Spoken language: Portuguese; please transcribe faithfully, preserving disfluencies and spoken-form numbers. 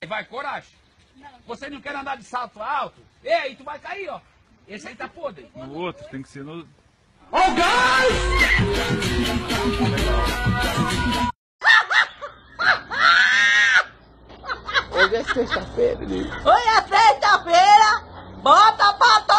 Vai, coragem. Você não quer andar de salto alto? Ei, tu vai cair, ó. Esse aí tá podre. No outro, tem que ser no... Oh, gás! Hoje é sexta-feira, Liz. Hoje é sexta-feira, bota pra